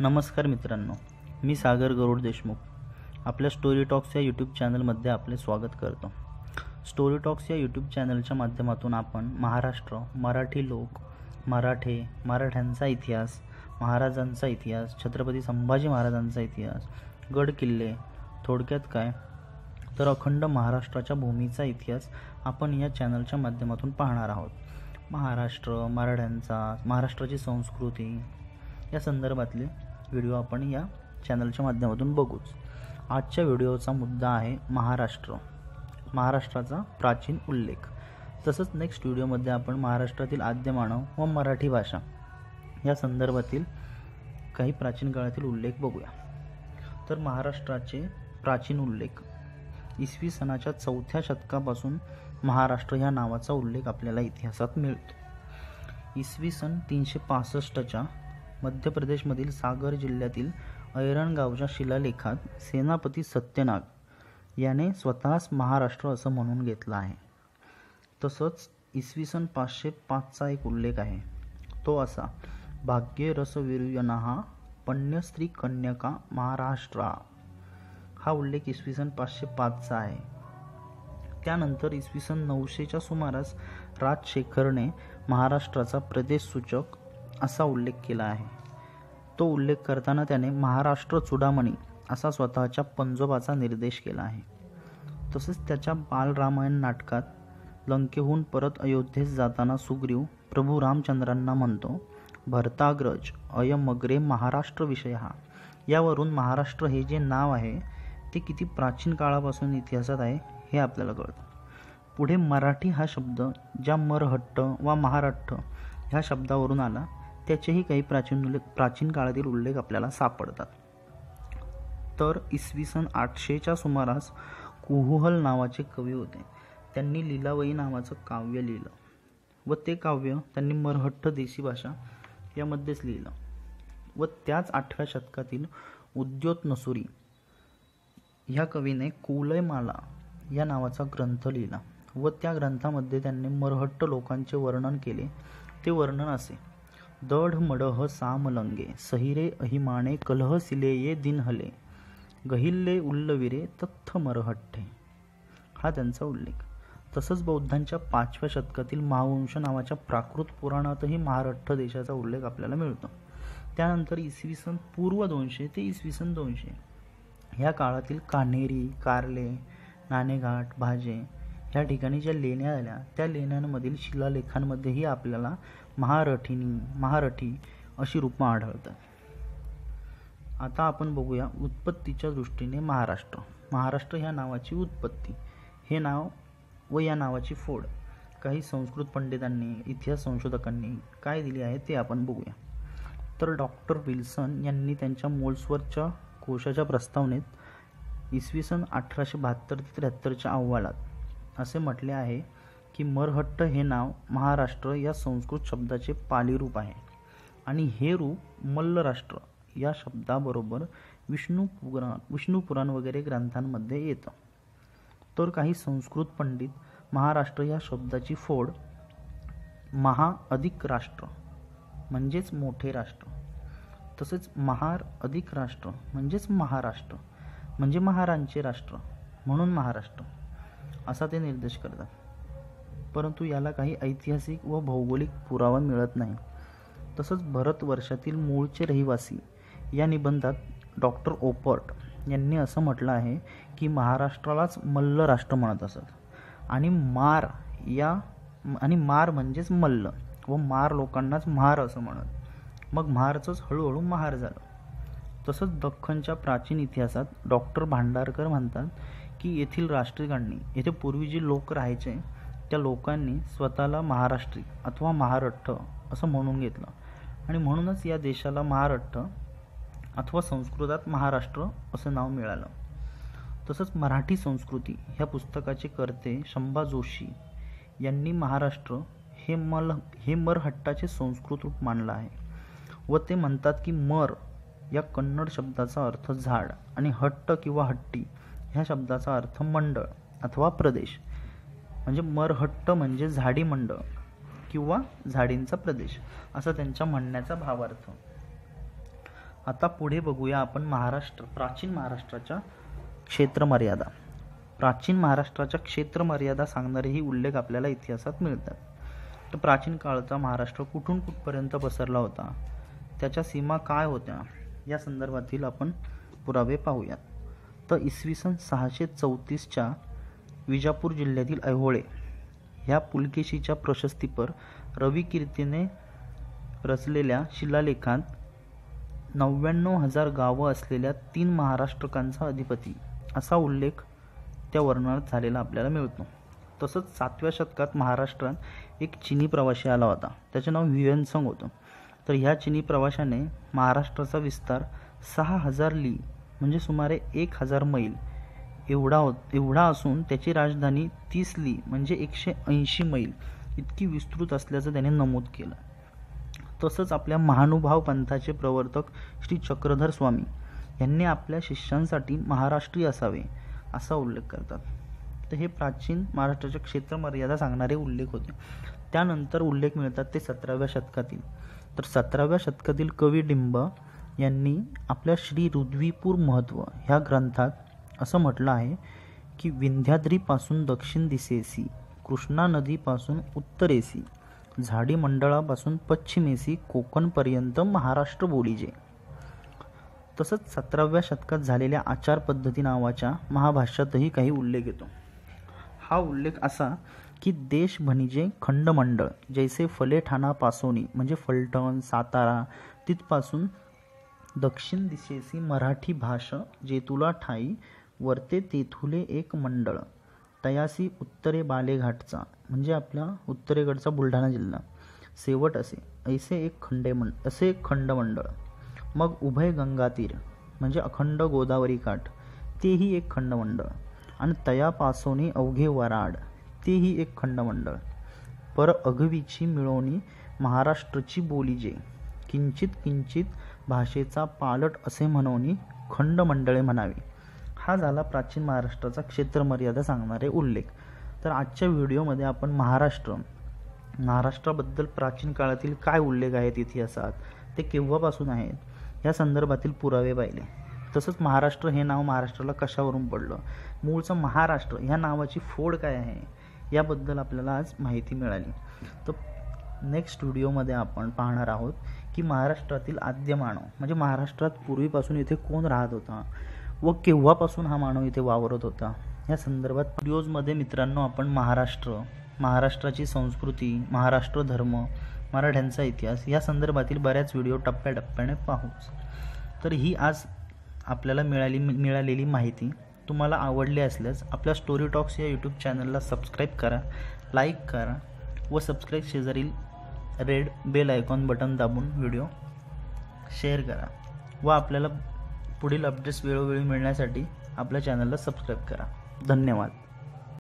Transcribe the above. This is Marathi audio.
नमस्कार मित्रांनो, मी सागर गरुड देशमुख आपल्या स्टोरी टॉक्स या यूट्यूब चॅनलमध्ये आपले स्वागत करतो. स्टोरी टॉक्स या यूट्यूब चॅनलच्या माध्यमातून आपण महाराष्ट्र, मराठी लोक, मराठ्यांचा इतिहास, महाराजांचा इतिहास, छत्रपती संभाजी महाराजांचा इतिहास, गड किल्ले, थोडक्यात काय तर अखंड महाराष्ट्राच्या भूमीचा इतिहास आपण या चॅनलच्या माध्यमातून पाहणार आहोत. महाराष्ट्र, महाराष्ट्राची संस्कृती या संदर्भातले व्हिडिओ आपण या चॅनलच्या माध्यमातून बघूच. आजच्या व्हिडिओचा मुद्दा आहे महाराष्ट्राचा प्राचीन उल्लेख. तसंच नेक्स्ट व्हिडिओमध्ये आपण महाराष्ट्रातील आद्यमानव व मराठी भाषा या संदर्भातील काही प्राचीन काळातील उल्लेख बघूया. तर महाराष्ट्राचे प्राचीन उल्लेख, इसवी सनाच्या 4थ्या शतकापासून महाराष्ट्र ह्या नावाचा उल्लेख आपल्याला इतिहासात मिळतो. इसवी सन 365च्या मध्य प्रदेशमधील सागर जिल्ह्यातील ऐरण गावच्या शिलालेखात सेनापती सत्यनाग याने स्वतःच महाराष्ट्र असं म्हणून घेतलं आहे. तसंच इसवी सन 505चा एक उल्लेख आहे, तो असा: भाग्ये रसवीर्यनः पण्यस्त्री कन्यका महाराष्ट्रा. हा उल्लेख इसवी सन 505चा आहे. त्यानंतर इसवी सन 900च्या सुमारास राजशेखरने महाराष्ट्राचा प्रदेशसूचक असा उल्लेख केला आहे. तो उल्लेख करताना त्याने महाराष्ट्र चूडामणी असा स्वतःच्या पंजोबाचा निर्देश केला आहे. तसेच त्याच्या बालरामायण नाटकात लंकेहून परत अयोध्येस जाताना सुग्रीव प्रभू रामचंद्रांना म्हणतो, भरताग्रज अयमग्रे महाराष्ट्र विषय. यावरून महाराष्ट्र हे जे नाव आहे ते किती प्राचीन काळापासून इतिहासात आहे हे आपल्याला कळतं. पुढे मराठी हा शब्द ज्या मरहट्ट वा महाराष्ट्र ह्या शब्दावरून आला त्याचेही काही प्राचीन काळातील उल्लेख आपल्याला सापडतात. तर इसवी सन 800च्या सुमारास कुहूहल नावाचे कवी होते. त्यांनी लीलावई नावाचं काव्य लिहिलं व ते काव्य त्यांनी मरहट्ट देशी भाषा यामध्येच लिहिलं. व त्याच 8व्या शतकातील उद्योत नसुरी ह्या कवीने कुवलयमाला या नावाचा ग्रंथ लिहिला व त्या ग्रंथामध्ये त्यांनी मरहट्ट लोकांचे वर्णन केले. ते वर्णन असे: दढ मडह सामलंगे सहिरे अहिमाने कलह सिलेये दिनहले गहिल्ले उल्लविरे तथ्थ मरहट्टे. हा त्यांचा उल्लेख. तसंच बौद्धांच्या 5व्या शतकातील महावंश नावाच्या प्राकृत पुराणातही महाराष्ट्र देशाचा उल्लेख आपल्याला मिळतो. त्यानंतर इसवी सन पूर्व 200 ते इसवी सन 200 ह्या काळातील कान्हेरी, कारले, नाणेघाट, भाजे ह्या ठिकाणी ज्या लेण्या आल्या त्या लेण्यांमधील शिलालेखांमध्येही आपल्याला महारठी अशी रूपं आढळतात. आता आपण बघूया उत्पत्तीच्या दृष्टीने महाराष्ट्र ह्या नावाची उत्पत्ती, हे नाव व या नावाची फोड काही संस्कृत पंडितांनी, इतिहास संशोधकांनी काय दिली आहे ते आपण बघूया. तर डॉक्टर विल्सन यांनी त्यांच्या मोल्सवर्थच्या कोशाच्या प्रस्तावनेत इसवी सन 1872 ते 73च्या अहवालात असे म्हटले आहे की मरहट्ट हे नाव महाराष्ट्र या संस्कृत शब्दाचे पाली रूप आहे आणि हे रूप मल्लराष्ट्र या शब्दाबरोबर विष्णू पुराण वगैरे ग्रंथांमध्ये येतं. तर काही संस्कृत पंडित महाराष्ट्र या शब्दाची फोड महा अधिक राष्ट्र म्हणजेच मोठे राष्ट्र, तसेच महार अधिक राष्ट्र म्हणजेच महाराष्ट्र म्हणजे महारांचे राष्ट्र म्हणून महाराष्ट्र असा ते निर्देश करतात. परंतु याला काही ऐतिहासिक व भौगोलिक पुरावा मिळत नाही. तसंच भारतवर्षातील मूळचे रहिवासी या निबंधात डॉक्टर ओपर्ट यांनी असं म्हटलं आहे की महाराष्ट्रालाच मल्ल राष्ट्र म्हणत असत आणि मार म्हणजेच मल्ल व मार लोकांनाच महार असं म्हणत. मग महारचंच हळूहळू महार झालं. तसंच दख्खनच्या प्राचीन इतिहासात डॉक्टर भांडारकर म्हणतात की येथील राष्ट्रिकांनी, येथे पूर्वी जे लोक राहायचे त्या लोकांनी स्वतःला महाराष्ट्री अथवा महाराष्ट्र असं म्हणून घेतलं आणि म्हणूनच या देशाला महाराष्ट्र अथवा संस्कृतात महाराष्ट्र असं नाव मिळालं. तसंच मराठी संस्कृती ह्या पुस्तकाचे कर्ते शंभा जोशी यांनी महाराष्ट्र हे मरहट्टाचे संस्कृत रूप मानलं आहे व ते म्हणतात की मर या कन्नड शब्दाचा अर्थ झाड आणि हट्ट किंवा हट्टी ह्या शब्दाचा अर्थ मंडळ अथवा प्रदेश, म्हणजे मरहट्ट म्हणजे झाडी मंडळ किंवा झाडींचा प्रदेश असा त्यांच्या म्हणण्याचा भावार्थ. आता पुढे बघूया आपण प्राचीन महाराष्ट्राच्या क्षेत्रमर्यादा. प्राचीन महाराष्ट्राच्या क्षेत्रमर्यादा सांगणारेही उल्लेख आपल्याला इतिहासात मिळतात. तर प्राचीन काळचा महाराष्ट्र कुठून कुठपर्यंत पसरला होता, त्याच्या सीमा काय होत्या, या संदर्भातील आपण पुरावे पाहूयात. तर इसवी सन 634च्या विजापूर जिल्ह्यातील ऐहोळे ह्या पुलकेशीच्या प्रशस्तीपर रविकीर्तीने रचलेल्या शिलालेखात 99,000 गावं असलेल्या 3 महाराष्ट्रकांचा अधिपती असा उल्लेख त्या वर्णनात झालेला आपल्याला मिळतो. तसंच 7व्या शतकात महाराष्ट्रात एक चीनी प्रवासी आला होता. त्याचे नाव ह्युएनसांग होतं. तर ह्या चीनी प्रवाशाने महाराष्ट्राचा विस्तार 6,000 ली म्हणजे सुमारे 1,000 मैल एवढा असून त्याची राजधानी 30 ली म्हणजे 180 मैल इतकी विस्तृत असल्याचं त्याने नमूद केलं. तसंच आपल्या महानुभाव पंथाचे प्रवर्तक श्री चक्रधर स्वामी यांनी आपल्या शिष्यांसाठी महाराष्ट्रीय असावे असा उल्लेख करतात. तर हे प्राचीन महाराष्ट्राच्या क्षेत्रमर्यादा सांगणारे उल्लेख होते. त्यानंतर उल्लेख मिळतात ते 17व्या शतकातील. तर 17व्या शतकातील कवी डिंब यांनी आपल्या श्री ऋद्वीपूर महत्व ह्या ग्रंथात असं म्हटलं आहे की विंध्याद्रीपासून दक्षिण दिशेसी, कृष्णा नदीपासून उत्तरेसी, झाडी मंडळापासून पश्चिमेसी कोकणपर्यंत महाराष्ट्र बोलीजे. तसंच 17व्या शतकात झालेल्या आचार पद्धती नावाच्या महाभाष्यातही काही उल्लेख येतो. हा उल्लेख असा की देश भनिजे खंडमंडळ जैसे फलेठाणा पासोनी म्हणजे फलटण सातारा तिथपासून दक्षिण दिशेसी मराठी भाष जेतुला ठाई वर्ते तेथुले एक मंडळ तयासी उत्तरे बालेघाटचा म्हणजे आपला उत्तरेकडचा बुलढाणा जिल्हा शेवट ऐसे एक खंडमंडळ. मग उभय गंगातीर म्हणजे अखंड गोदावरी काठ तेही एक खंडमंडळ आणि तयापासोनी अवघे वराड तेही एक खंडमंडळ. पर अघवीची मिळवणी महाराष्ट्रची बोलीजे किंचित भाषेचा पालट असे म्हणून खंडमंडळे म्हणावी. हा झाला प्राचीन महाराष्ट्राचा क्षेत्रमर्यादा सांगणारे उल्लेख. तर आजच्या व्हिडिओमध्ये आपण महाराष्ट्राबद्दल प्राचीन काळातील काय उल्लेख आहेत इतिहासात, ते केव्हापासून आहेत या संदर्भातील पुरावे पाहिले. तसंच महाराष्ट्र हे नाव महाराष्ट्राला कशावरून पडलं, मूळचं महाराष्ट्र ह्या नावाची फोड काय आहे याबद्दल आपल्याला आज माहिती मिळाली. तर नेक्स्ट व्हिडिओमध्ये आपण पाहणार आहोत की महाराष्ट्रातील आद्य मानव म्हणजे महाराष्ट्रात पूर्वीपासून इथे कोण राहत होता व केव्हापासून हा मानव इथे वावरत होता या संदर्भात व्हिडिओजमध्ये मित्रांनो आपण महाराष्ट्राची संस्कृती, महाराष्ट्र धर्म, मराठ्यांचा इतिहास या संदर्भातील बऱ्याच व्हिडिओ टप्प्याटप्प्याने पाहूच. तर ही आज आपल्याला मिळालेली माहिती तुम्हाला आवडली असल्यास आपल्या स्टोरी टॉक्स या यूट्यूब चॅनलला सबस्क्राईब करा, लाईक करा व सबस्क्राईब शेजारील रेड बेल आयकॉन बटन दाबून व्हिडिओ शेअर करा व आपल्याला पुढील अपडेट्स वेळोवेळी मिळण्यासाठी आपल्या चॅनलला सबस्क्राईब करा. धन्यवाद.